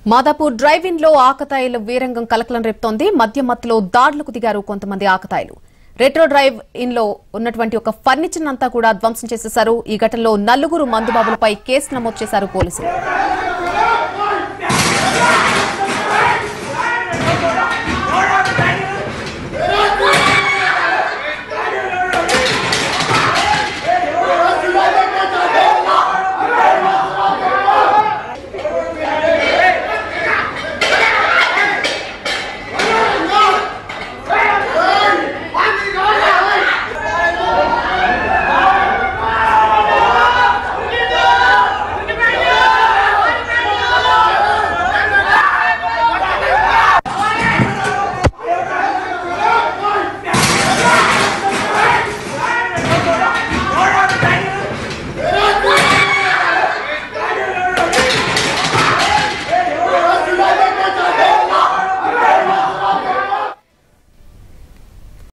Madhapur drive in లో ఆకతాయిల వీరంగం కలకలం రేపుతోంది. మద్యం మత్తులో దాడులకు దిగారు కొంతమంది ఆకతాయిలు. రెట్రో డ్రైవ్ ఇన్ లో ఉన్నటువంటి ఒక ఫర్నిచర్ అంతా కూడా ధ్వంసం చేసేశారు. ఈ ఘటనలో 4 మందుబాబులపై కేసు నమోదు చేశారు పోలీసులు.